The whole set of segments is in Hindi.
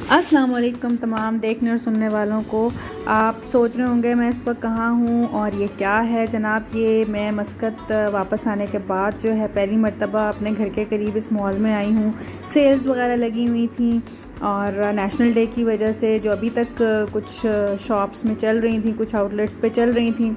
अस्सलाम वालेकुम तमाम देखने और सुनने वालों को। आप सोच रहे होंगे मैं इस वक्त कहाँ हूँ और ये क्या है जनाब। ये मैं मस्कत वापस आने के बाद जो है पहली मर्तबा अपने घर के करीब इस मॉल में आई हूँ। सेल्स वगैरह लगी हुई थी और नेशनल डे की वजह से जो अभी तक कुछ शॉप्स में चल रही थी, कुछ आउटलेट्स पे चल रही थी,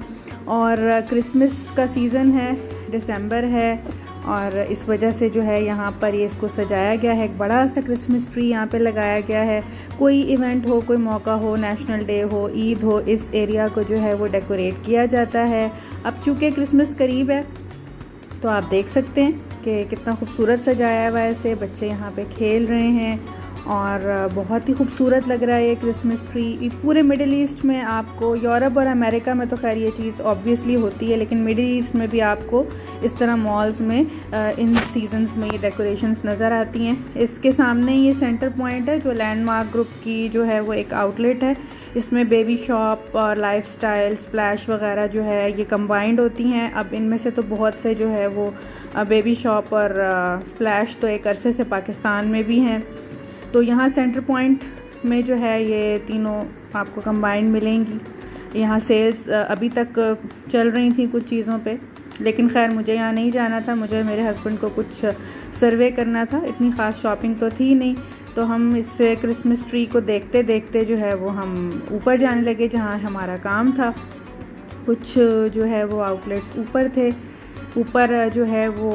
और क्रिसमस का सीज़न है, दिसंबर है और इस वजह से जो है यहाँ पर ये इसको सजाया गया है। एक बड़ा सा क्रिसमस ट्री यहाँ पे लगाया गया है। कोई इवेंट हो, कोई मौका हो, नेशनल डे हो, ईद हो, इस एरिया को जो है वो डेकोरेट किया जाता है। अब चूँकि क्रिसमस करीब है तो आप देख सकते हैं कि कितना खूबसूरत सजाया हुआ है इसे। बच्चे यहाँ पे खेल रहे हैं और बहुत ही खूबसूरत लग रहा है ये क्रिसमस ट्री। पूरे मिडिल ईस्ट में आपको, यूरोप और अमेरिका में तो खैर ये चीज़ ऑब्वियसली होती है, लेकिन मिडिल ईस्ट में भी आपको इस तरह मॉल्स में इन सीजन्स में ये डेकोरेशंस नज़र आती हैं। इसके सामने ये सेंटर पॉइंट है जो लैंडमार्क ग्रुप की जो है वो एक आउटलेट है। इसमें बेबी शॉप और लाइफस्टाइल, स्प्लैश वगैरह जो है ये कंबाइंड होती हैं। अब इनमें से तो बहुत से जो है वो बेबी शॉप और स्प्लैश तो एक अरसे से पाकिस्तान में भी हैं। तो यहाँ सेंटर पॉइंट में जो है ये तीनों आपको कंबाइंड मिलेंगी। यहाँ सेल्स अभी तक चल रही थी कुछ चीज़ों पे, लेकिन खैर मुझे यहाँ नहीं जाना था, मुझे मेरे हस्बैंड को कुछ सर्वे करना था। इतनी ख़ास शॉपिंग तो थी नहीं, तो हम इस क्रिसमस ट्री को देखते देखते जो है वो हम ऊपर जाने लगे जहाँ हमारा काम था। कुछ जो है वो आउटलेट्स ऊपर थे। ऊपर जो है वो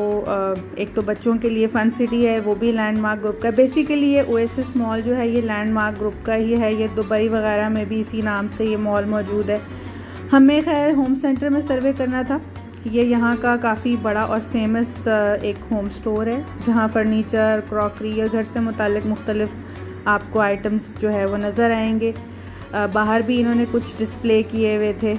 एक तो बच्चों के लिए फ़न सिटी है, वो भी लैंडमार्क ग्रुप का। बेसिकली ये ओएसिस मॉल जो है ये लैंडमार्क ग्रुप का ही है। ये दुबई वगैरह में भी इसी नाम से ये मॉल मौजूद है। हमें खैर होम सेंटर में सर्वे करना था। ये यहाँ का काफ़ी बड़ा और फेमस एक होम स्टोर है जहाँ फर्नीचर, क्रॉकरी या घर से मुतालिक मुख्तलिफ आपको आइटम्स जो है वो नज़र आएंगे। बाहर भी इन्होंने कुछ डिस्प्ले किए हुए थे।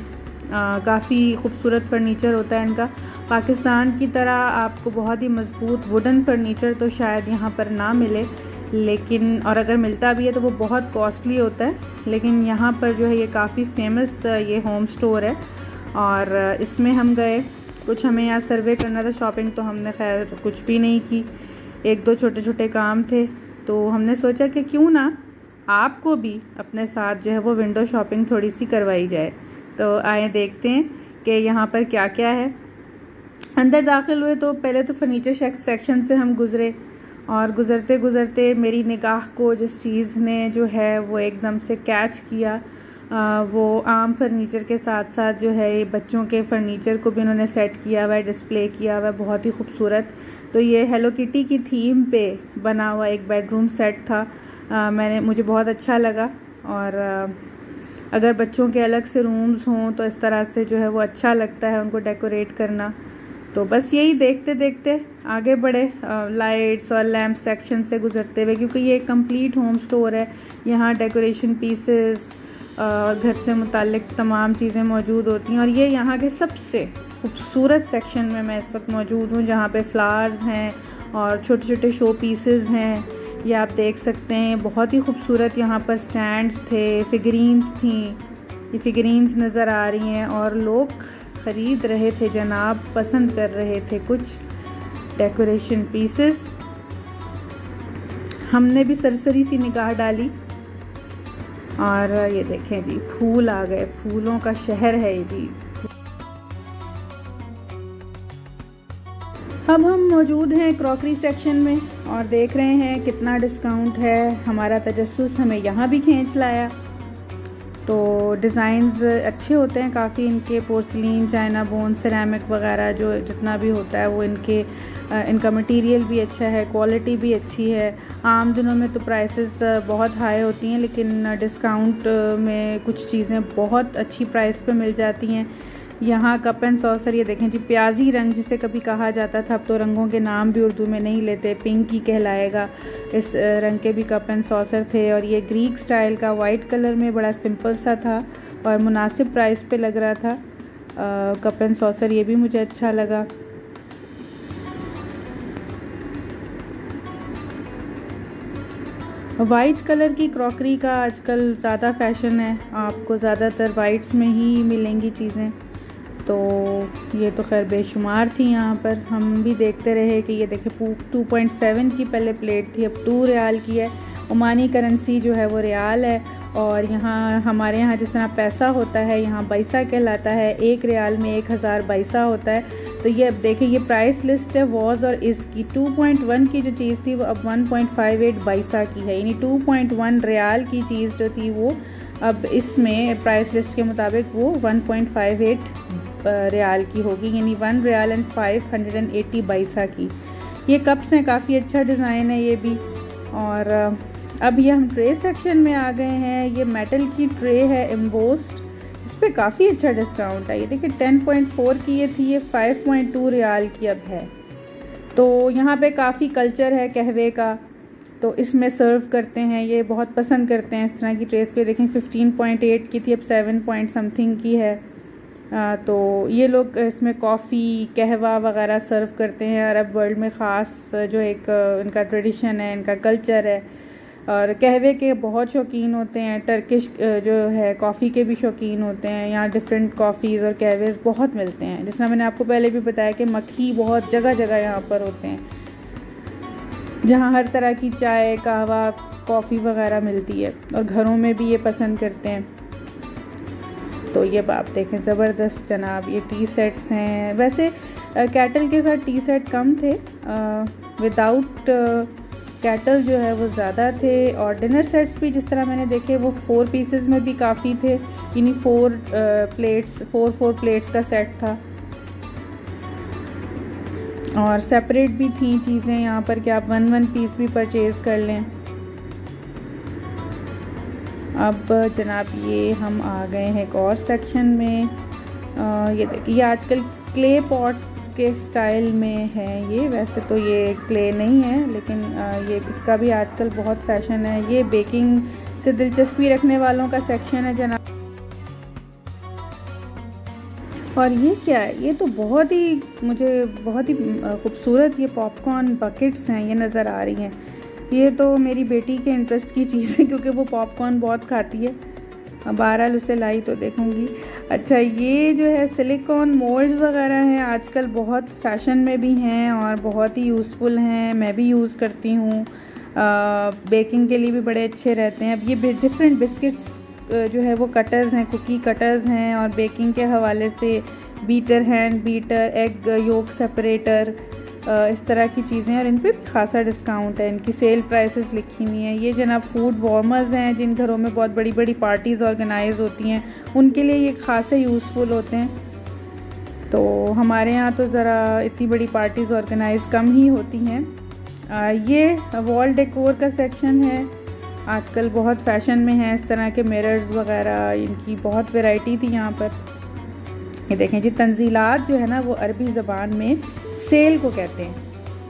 काफ़ी खूबसूरत फर्नीचर होता है इनका। पाकिस्तान की तरह आपको बहुत ही मजबूत वुडन फर्नीचर तो शायद यहाँ पर ना मिले, लेकिन और अगर मिलता भी है तो वो बहुत कॉस्टली होता है। लेकिन यहाँ पर जो है ये काफ़ी फेमस ये होम स्टोर है और इसमें हम गए। कुछ हमें यहाँ सर्वे करना था। शॉपिंग तो हमने खैर कुछ भी नहीं की, एक दो छोटे छोटे काम थे। तो हमने सोचा कि क्यों ना आपको भी अपने साथ जो है वो विंडो शॉपिंग थोड़ी सी करवाई जाए। तो आए देखते हैं कि यहाँ पर क्या क्या है। अंदर दाखिल हुए तो पहले तो फर्नीचर सेक्शन से हम गुज़रे और गुज़रते गुज़रते मेरी निगाह को जिस चीज़ ने जो है वो एकदम से कैच किया, वो आम फर्नीचर के साथ साथ जो है ये बच्चों के फर्नीचर को भी उन्होंने सेट किया हुआ है, डिस्प्ले किया हुआ है, बहुत ही खूबसूरत। तो ये हेलो किटी की थीम पे बना हुआ एक बेडरूम सेट था। मुझे बहुत अच्छा लगा। और अगर बच्चों के अलग से रूम्स हों तो इस तरह से जो है वो अच्छा लगता है उनको डेकोरेट करना। तो बस यही देखते देखते आगे बढ़े लाइट्स और लैम्प सेक्शन से गुजरते हुए, क्योंकि ये एक कंप्लीट होम स्टोर है। यहाँ डेकोरेशन पीसेस और घर से मुताल्लिक तमाम चीज़ें मौजूद होती हैं। और ये यहाँ के सबसे खूबसूरत सेक्शन में मैं इस वक्त मौजूद हूँ, जहाँ पे फ्लावर्स हैं और छोटे छोटे शो पीसेस हैं। ये आप देख सकते हैं, बहुत ही खूबसूरत यहाँ पर स्टैंड्स थे, फिगरीन्स थी। ये फिगरीन्स नज़र आ रही हैं और लोग ख़रीद रहे थे जनाब, पसंद कर रहे थे कुछ डेकोरेशन पीसेस। हमने भी सरसरी सी निगाह डाली और ये देखें जी, फूल आ गए, फूलों का शहर है ये जी। अब हम मौजूद हैं क्रॉकरी सेक्शन में और देख रहे हैं कितना डिस्काउंट है। हमारा तजस्सुस हमें यहाँ भी खींच लाया। तो डिज़ाइंस अच्छे होते हैं काफ़ी इनके, पोर्सलिन, चाइना बोन, सिरेमिक वगैरह जो जितना भी होता है वो इनका मटेरियल भी अच्छा है, क्वालिटी भी अच्छी है। आम दिनों में तो प्राइसेस बहुत हाई होती हैं, लेकिन डिस्काउंट में कुछ चीज़ें बहुत अच्छी प्राइस पे मिल जाती हैं। यहाँ कप एंड सॉसर, ये देखें जी, प्याजी रंग जिसे कभी कहा जाता था, अब तो रंगों के नाम भी उर्दू में नहीं लेते, पिंक ही कहलाएगा। इस रंग के भी कप एंड सॉसर थे और ये ग्रीक स्टाइल का वाइट कलर में बड़ा सिंपल सा था और मुनासिब प्राइस पे लग रहा था। कप एंड सॉसर ये भी मुझे अच्छा लगा। वाइट कलर की क्रॉकरी का आजकल ज़्यादा फैशन है, आपको ज़्यादातर वाइट्स में ही मिलेंगी चीज़ें। तो ये तो खैर बेशुमार थी यहाँ पर। हम भी देखते रहे कि ये देखें 2.7 की पहले प्लेट थी, अब 2 रियाल की है। ओमानी करेंसी जो है वो रियाल है, और यहाँ हमारे यहाँ जिस तरह पैसा होता है यहाँ पैसा कहलाता है। 1 रियाल में 1000 पैसा होता है। तो ये अब देखें, ये प्राइस लिस्ट है वॉज और इसकी 2.1 की जो चीज़ थी वो अब 1.58 पैसा की है, यानी 2.1 रियाल की चीज़ जो थी वो अब इसमें प्राइस लिस्ट के मुताबिक वो 1.58 रियाल की होगी, यानी 1 रियाल एंड 580 पैसा की। ये कप्स हैं, काफ़ी अच्छा डिज़ाइन है ये भी। और अब ये हम ट्रे सेक्शन में आ गए हैं। ये मेटल की ट्रे है एम्बोस्ड, इस पर काफ़ी अच्छा डिस्काउंट है। ये देखिए 10.4 की ये थी, ये 5.2 रियाल की अब है। तो यहाँ पे काफ़ी कल्चर है कहवे का, तो इसमें सर्व करते हैं, ये बहुत पसंद करते हैं इस तरह की ट्रेस को। देखें 15.8 की थी, अब 7 पॉइंट समथिंग की है। तो ये लोग इसमें कॉफ़ी कहवा वगैरह सर्व करते हैं। अरब वर्ल्ड में ख़ास जो एक इनका ट्रेडिशन है, इनका कल्चर है, और कहवे के बहुत शौकीन होते हैं। टर्किश जो है कॉफ़ी के भी शौकीन होते हैं। यहाँ डिफरेंट कॉफ़ीज़ और कहवेज़ बहुत मिलते हैं। जिस तरह मैंने आपको पहले भी बताया कि मक्खी बहुत जगह जगह यहाँ पर होते हैं, जहाँ हर तरह की चाय, कहवा, कॉफ़ी वगैरह मिलती है, और घरों में भी ये पसंद करते हैं। तो ये आप देखें ज़बरदस्त जनाब, ये टी सेट्स हैं। वैसे कैटल के साथ टी सेट कम थे, विदाउट कैटल जो है वो ज़्यादा थे। और डिनर सेट्स भी जिस तरह मैंने देखे वो 4 पीसेस में भी काफ़ी थे, यानी 4 प्लेट्स का सेट था। और सेपरेट भी थी चीज़ें यहाँ पर कि आप 1 पीस भी परचेज़ कर लें। अब जनाब ये हम आ गए हैं एक और सेक्शन में। ये देखिए, ये आजकल क्ले पॉट्स के स्टाइल में है ये। वैसे तो ये क्ले नहीं है, लेकिन ये इसका भी आजकल बहुत फैशन है। ये बेकिंग से दिलचस्पी रखने वालों का सेक्शन है जनाब। और ये क्या है, ये तो मुझे बहुत ही खूबसूरत ये पॉपकॉर्न बकेट्स हैं, ये नज़र आ रही हैं। ये तो मेरी बेटी के इंटरेस्ट की चीज़ है, क्योंकि वो पॉपकॉर्न बहुत खाती है। बहरहाल उसे लाई तो देखूंगी। अच्छा, ये जो है सिलिकॉन मोल्ड्स वगैरह हैं, आजकल बहुत फैशन में भी हैं और बहुत ही यूज़फुल हैं। मैं भी यूज़ करती हूँ, बेकिंग के लिए भी बड़े अच्छे रहते हैं। अब ये डिफरेंट बिस्किट्स जो है वो कटर्स हैं, कुकी कटर्स हैं, और बेकिंग के हवाले से beater, hand beater, egg yolk separator, इस तरह की चीज़ें। और इन पर भी खासा डिस्काउंट है, इनकी सेल प्राइसेस लिखी हुई हैं। ये जनाब फूड वार्मर्स हैं, जिन घरों में बहुत बड़ी बड़ी पार्टीज़ ऑर्गेनाइज होती हैं उनके लिए ये खासे यूज़फुल होते हैं। तो हमारे यहाँ तो ज़रा इतनी बड़ी पार्टीज़ ऑर्गेनाइज कम ही होती हैं। ये वॉल डेकोर का सेक्शन है, आजकल बहुत फैशन में है इस तरह के मिरर्स वगैरह, इनकी बहुत वैरायटी थी यहाँ पर। ये देखें जी, तंजीलात जो है ना वो अरबी ज़बान में सेल को कहते हैं।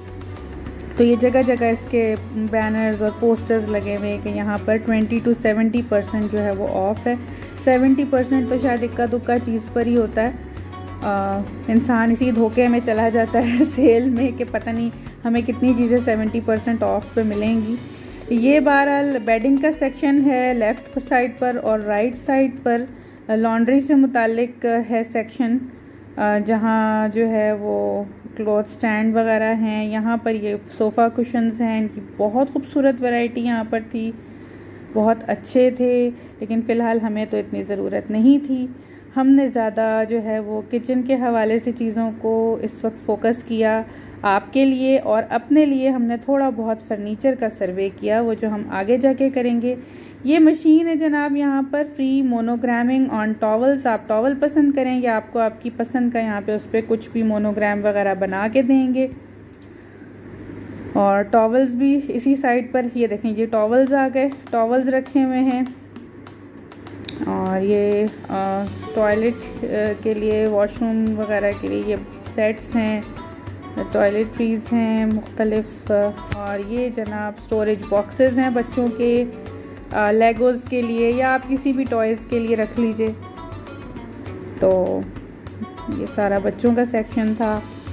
तो ये जगह जगह इसके बैनर्स और पोस्टर्स लगे हुए हैं कि यहाँ पर 20 to 70% जो है वो ऑफ है। 70% तो शायद इक्का दुक्का चीज़ पर ही होता है। इंसान इसी धोखे में चला जाता है सेल में कि पता नहीं हमें कितनी चीज़ें 70% ऑफ पे मिलेंगी। ये बहरहाल बेडिंग का सेक्शन है लेफ़्ट साइड पर, और राइट साइड पर लॉन्ड्री से मुतालिक है सेक्शन, जहाँ जो है वो क्लॉथ स्टैंड वगैरह हैं। यहाँ पर ये सोफ़ा कुशन्स हैं, इनकी बहुत खूबसूरत वैरायटी यहाँ पर थी, बहुत अच्छे थे। लेकिन फ़िलहाल हमें तो इतनी ज़रूरत नहीं थी। हमने ज़्यादा जो है वो किचन के हवाले से चीज़ों को इस वक्त फ़ोकस किया। आपके लिए और अपने लिए हमने थोड़ा बहुत फ़र्नीचर का सर्वे किया, वो जो हम आगे जाके करेंगे। ये मशीन है जनाब, यहाँ पर फ्री मोनोग्रामिंग ऑन टॉवल्स। आप टॉवल पसंद करें या आपको आपकी पसंद का यहाँ पे उस पर कुछ भी मोनोग्राम वगैरह बना के देंगे। और टॉवल्स भी इसी साइड पर, ये देखें ये टॉवल्स आ गए, टॉवल्स रखे हुए हैं। और ये टॉयलेट के लिए, वॉशरूम वगैरह के लिए ये सेट्स हैं, टॉयलेटरीज़ हैं मुख्तलिफ। और ये जनाब स्टोरेज बॉक्सेस हैं बच्चों के, लेगोज़ के लिए, या आप किसी भी टॉयज़ के लिए रख लीजिए। तो ये सारा बच्चों का सेक्शन था।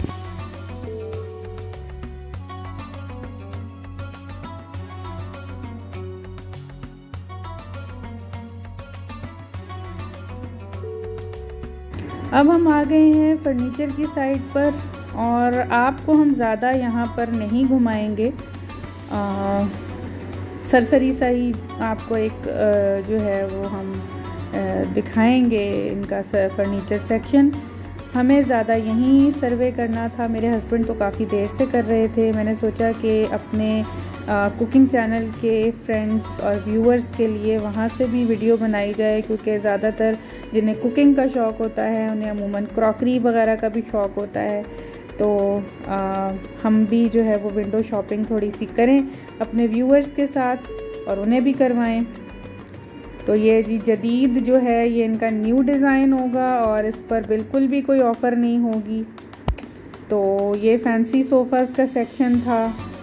अब हम आ गए हैं फर्नीचर की साइड पर, और आपको हम ज़्यादा यहाँ पर नहीं घुमाएंगे। सरसरी सा ही आपको एक जो है वो हम दिखाएंगे इनका फर्नीचर सेक्शन। हमें ज़्यादा यहीं सर्वे करना था, मेरे हस्बैंड तो काफ़ी देर से कर रहे थे। मैंने सोचा कि अपने कुकिंग चैनल के फ्रेंड्स और व्यूअर्स के लिए वहाँ से भी वीडियो बनाई जाए, क्योंकि ज़्यादातर जिन्हें कुकिंग का शौक़ होता है उन्हें अमूमन क्रॉकरी वगैरह का भी शौक़ होता है। तो हम भी जो है वो विंडो शॉपिंग थोड़ी सी करें अपने व्यूअर्स के साथ और उन्हें भी करवाएं। तो ये जी जदीद जो है ये इनका न्यू डिज़ाइन होगा और इस पर बिल्कुल भी कोई ऑफ़र नहीं होगी। तो ये फैंसी सोफ़ाज़ का सेक्शन था।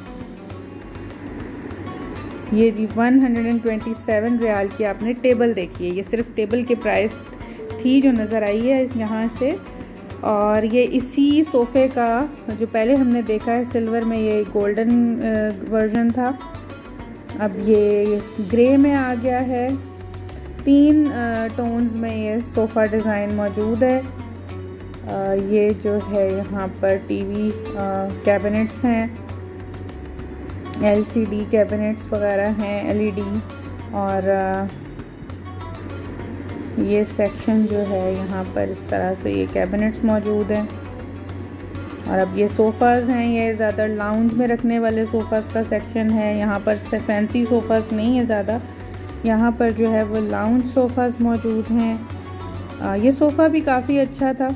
ये जी 127 रियाल की आपने टेबल देखी है। ये सिर्फ टेबल के प्राइस थी जो नज़र आई है यहाँ से। और ये इसी सोफ़े का जो पहले हमने देखा है सिल्वर में, ये गोल्डन वर्जन था, अब ये ग्रे में आ गया है। 3 टोन्स में ये सोफ़ा डिज़ाइन मौजूद है। ये जो है यहाँ पर टीवी कैबिनेट्स हैं, LCD कैबिनेट्स वगैरह हैं, LED। और ये सेक्शन जो है यहाँ पर इस तरह से ये कैबिनेट्स मौजूद हैं। और अब ये सोफ़ाज़ हैं, ये ज़्यादा लाउंज में रखने वाले सोफ़ाज़ का सेक्शन है। यहाँ पर फैंसी सोफ़ाज़ नहीं है ज़्यादा, यहाँ पर जो है वो लाउंज सोफ़ाज़ मौजूद हैं। ये सोफ़ा भी काफ़ी अच्छा था।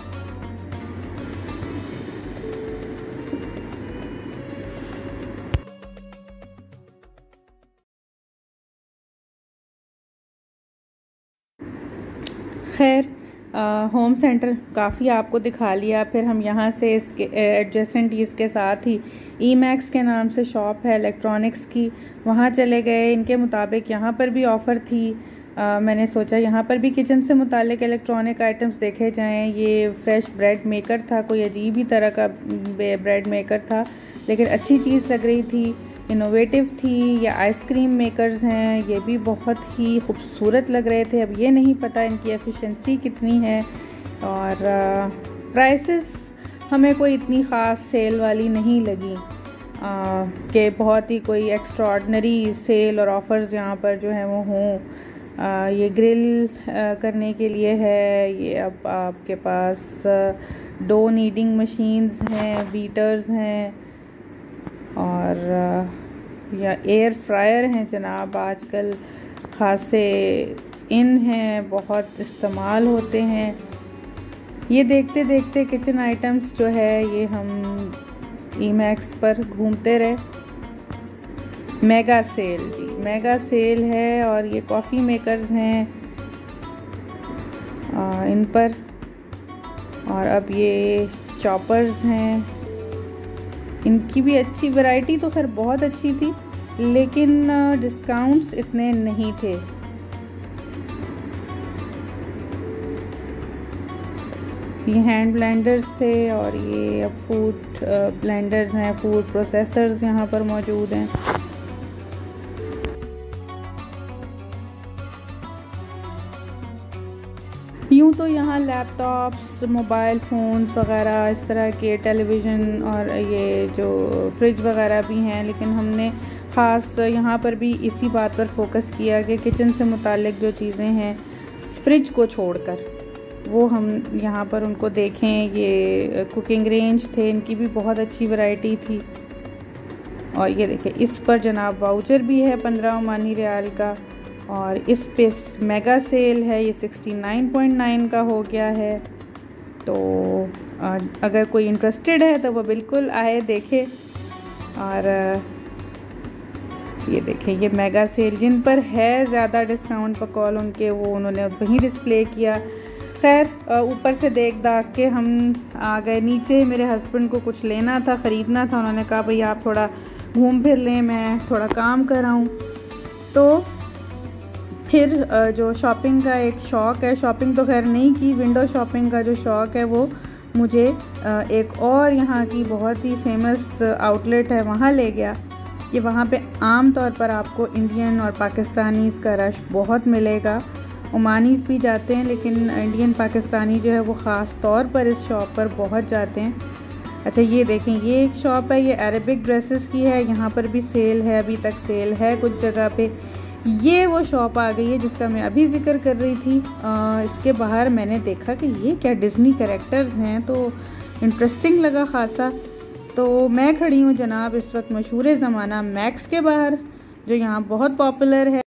खैर होम सेंटर काफ़ी आपको दिखा लिया। फिर हम यहाँ से इसके एडजेसेंट इसके साथ ही ईमैक्स के नाम से शॉप है इलेक्ट्रॉनिक्स की, वहाँ चले गए। इनके मुताबिक यहाँ पर भी ऑफ़र थी। मैंने सोचा यहाँ पर भी किचन से मुतालिक इलेक्ट्रॉनिक आइटम्स देखे जाएं। ये फ्रेश ब्रेड मेकर था, कोई अजीब ही तरह का ब्रेड मेकर था, लेकिन अच्छी चीज़ लग रही थी, इनोवेटिव थी। ये आइसक्रीम मेकर्स हैं, ये भी बहुत ही खूबसूरत लग रहे थे। अब ये नहीं पता इनकी एफिशिएंसी कितनी है। और प्राइसेस हमें कोई इतनी ख़ास सेल वाली नहीं लगी कि बहुत ही कोई एक्स्ट्राऑर्डिनरी सेल और ऑफ़र्स यहाँ पर जो हैं वो हों। ये ग्रिल करने के लिए है। ये अब आपके पास डो नीडिंग मशीन्स हैं, बीटर्स हैं और या एयर फ्रायर हैं जनाब, आजकल खासे इन हैं, बहुत इस्तेमाल होते हैं। ये देखते देखते किचन आइटम्स जो है ये हम ईमैक्स पर घूमते रहे। मेगा सेल जी, मेगा सेल है। और ये कॉफ़ी मेकर्स हैं इन पर। और अब ये चॉपर्स हैं, इनकी भी अच्छी वैरायटी तो खैर बहुत अच्छी थी, लेकिन डिस्काउंट्स इतने नहीं थे। ये हैंड ब्लेंडर्स थे और ये अब फूड ब्लेंडर्स हैं, फूड प्रोसेसर्स यहाँ पर मौजूद हैं। यूँ तो यहाँ लैपटॉप्स, मोबाइल फ़ोन्स वगैरह इस तरह के, टेलीविज़न और ये जो फ्रिज वगैरह भी हैं, लेकिन हमने ख़ास यहाँ पर भी इसी बात पर फोकस किया कि किचन से मुतालिक जो चीज़ें हैं फ्रिज को छोड़कर वो हम यहाँ पर उनको देखें। ये कुकिंग रेंज थे, इनकी भी बहुत अच्छी वैरायटी थी। और ये देखें, इस पर जनाब वाउचर भी है 15 ओमानी रियाल का। और इस पे मेगा सेल है, ये 69.9 का हो गया है। तो अगर कोई इंटरेस्टेड है तो वो बिल्कुल आए देखे। और ये देखें, ये मेगा सेल जिन पर है ज़्यादा डिस्काउंट पर कॉल उनके, वो उन्होंने वहीं डिस्प्ले किया। खैर ऊपर से देख दाख के हम आ गए नीचे। मेरे हस्बैंड को कुछ लेना था, ख़रीदना था। उन्होंने कहा भाई आप थोड़ा घूम फिर लें, मैं थोड़ा काम कर रहा हूँ। तो फिर जो शॉपिंग का एक शौक़ है, शॉपिंग तो खैर नहीं की, विंडो शॉपिंग का जो शौक़ है वो मुझे एक और यहाँ की बहुत ही फेमस आउटलेट है वहाँ ले गया। ये वहाँ पे आम तौर पर आपको इंडियन और पाकिस्तानीज़ का रश बहुत मिलेगा। ओमानीज़ भी जाते हैं, लेकिन इंडियन पाकिस्तानी जो है वो ख़ास तौर पर इस शॉप पर बहुत जाते हैं। अच्छा ये देखें, ये एक शॉप है, ये अरेबिक ड्रेसेस की है। यहाँ पर भी सेल है, अभी तक सेल है कुछ जगह पे। ये वो शॉप आ गई है जिसका मैं अभी जिक्र कर रही थी। इसके बाहर मैंने देखा कि ये क्या डिज़नी कैरेक्टर्स हैं, तो इंटरेस्टिंग लगा ख़ासा। तो मैं खड़ी हूँ जनाब इस वक्त मशहूर ज़माना मैक्स के बाहर, जो यहाँ बहुत पॉपुलर है।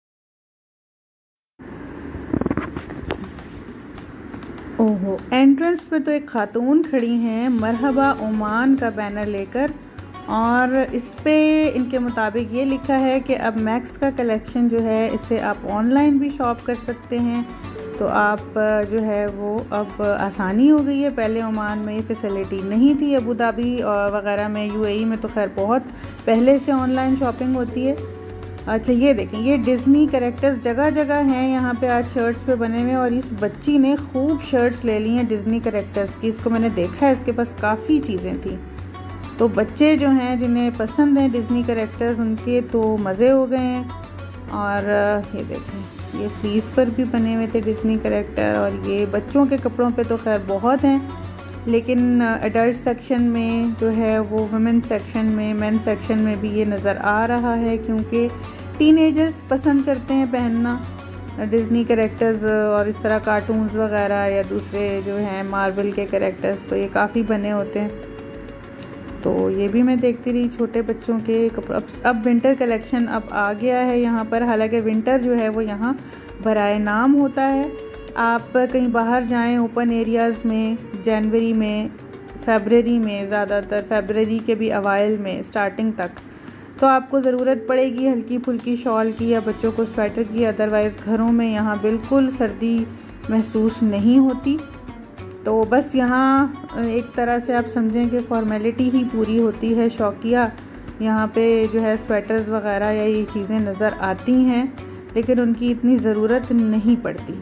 ओहो, एंट्रेंस पे तो एक खातून खड़ी हैं मरहबा ओमान का बैनर लेकर, और इस पे इनके मुताबिक ये लिखा है कि अब मैक्स का कलेक्शन जो है इसे आप ऑनलाइन भी शॉप कर सकते हैं। तो आप जो है वो अब आसानी हो गई है। पहले ओमान में ये फैसिलिटी नहीं थी, अबू धाबी और वगैरह में, यूएई में तो खैर बहुत पहले से ऑनलाइन शॉपिंग होती है। अच्छा ये देखें, ये डिज़नी कैरेक्टर्स जगह जगह हैं यहाँ पे आज शर्ट्स पे बने हुए, और इस बच्ची ने खूब शर्ट्स ले ली हैं डिज़नी कैरेक्टर्स की। इसको मैंने देखा है, इसके पास काफ़ी चीज़ें थी। तो बच्चे जो हैं जिन्हें पसंद हैं डिज़नी कैरेक्टर्स, उनके तो मज़े हो गए हैं। और ये देखें, ये फ्लीस पर भी बने हुए थे डिज़नी कैरेक्टर, और ये बच्चों के कपड़ों पे तो खैर बहुत हैं, लेकिन अडल्ट सेक्शन में जो है वो वुमेन सेक्शन में, मेन सेक्शन में भी ये नज़र आ रहा है, क्योंकि टीनेजर्स पसंद करते हैं पहनना डिज़नी कैरेक्टर्स और इस तरह कार्टून्स वगैरह, या दूसरे जो हैं मार्वल के कैरेक्टर्स, तो ये काफ़ी बने होते हैं। तो ये भी मैं देखती रही छोटे बच्चों के कपड़े। अब विंटर कलेक्शन अब आ गया है यहाँ पर, हालांकि विंटर जो है वो यहाँ बराए नाम होता है। आप कहीं बाहर जाएं ओपन एरियाज़ में जनवरी में, फरवरी में, ज़्यादातर फरवरी के भी अवाइल में स्टार्टिंग तक, तो आपको ज़रूरत पड़ेगी हल्की फुल्की शॉल की या बच्चों को स्वेटर की। अदरवाइज़ घरों में यहाँ बिल्कुल सर्दी महसूस नहीं होती। तो बस यहाँ एक तरह से आप समझें कि फॉर्मेलिटी ही पूरी होती है, शौकिया यहाँ पे जो है स्वेटर्स वगैरह या ये चीज़ें नज़र आती हैं, लेकिन उनकी इतनी ज़रूरत नहीं पड़ती।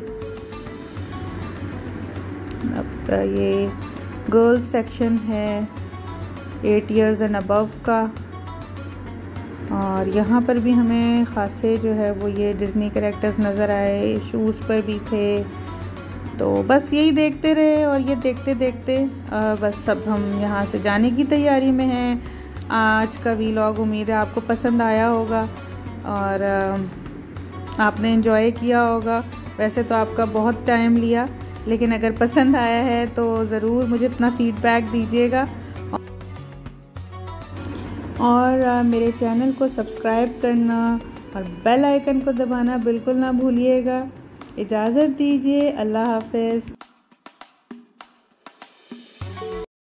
अब ये गर्ल्स सेक्शन है 8 इयर्स एंड अबव का, और यहाँ पर भी हमें ख़ासे जो है वो ये डिज़नी कैरेक्टर्स नज़र आए, शूज़ पर भी थे। तो बस यही देखते रहे, और ये देखते देखते बस अब हम यहाँ से जाने की तैयारी में हैं। आज का वीलॉग उम्मीद है आपको पसंद आया होगा और आपने एंजॉय किया होगा। वैसे तो आपका बहुत टाइम लिया, लेकिन अगर पसंद आया है तो ज़रूर मुझे अपना फीडबैक दीजिएगा, और मेरे चैनल को सब्सक्राइब करना और बेल आइकन को दबाना बिल्कुल ना भूलिएगा। इजाज़त दीजिए, अल्लाह हाफ़िज़।